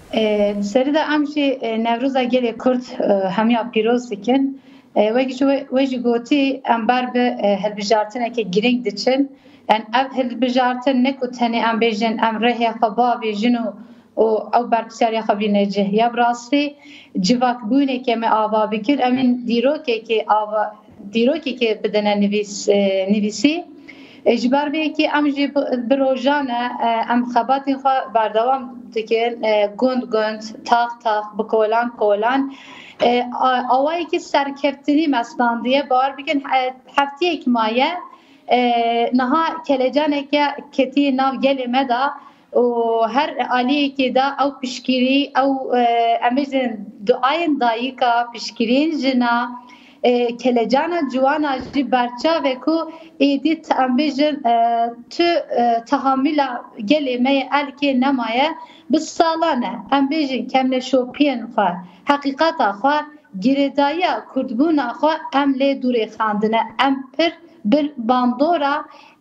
سری دا امشی نوروز گلی کرد همیا پیروز دکن وجه گوتی ام بر به هلبجارتنه که گرینگ دچن yani ev hilbijartin ne ku tenê em bêjin em rêhê xwe bavêjin û ew berpirsariya xwe bîne ya bi rastî civakbûnekê me ava bikir em ên dîrokekê bidine nivîsî ji ber vê yekê em jî bi rojan e em xebatên xwe berdewam dikin gund taq bi kolan awayekî serkeftinî meslandiye bar bikin hefteyek maye نها کلجانه که کتی ناو گلی مدا و هر علیه که دا او پشکری او امیزن دعاین دایی که پشکرین جنا کلجانا جوانا جی برچا وکو ایدیت امیزن تو تحامل گلی می الکی نمایه بس سالانه امیزن کمل شوپین خواه حقیقتا خواه گردایی کردبون خواه ام لی دوری خاندنه ام پر bir bandora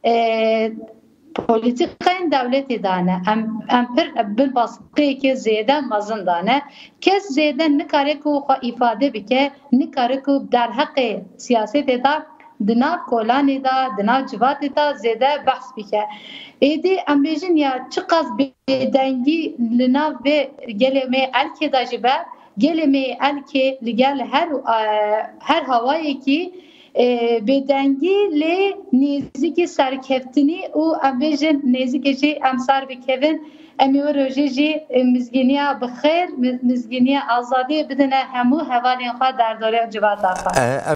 politikayın devleti dane em pir bir baskı ki zeyden mazın dane kes zeyden nikare ku ifade bike nikare ku der hakkı siyasete da dinav kolani da dinav civatı da zeyde bahs bike edi em bejin ya çıkaz bedengi linav ve geleme elke da jibe geleme elke ligel her havayı ki بدنگی لی نزدیک سرکفتنی و امروز نزدیک جی امسر بکوین امیو روزی جی مزگینیا بخیر مزگینیا آزادی بدن همو حوالین خواهد در دوره جوات آخر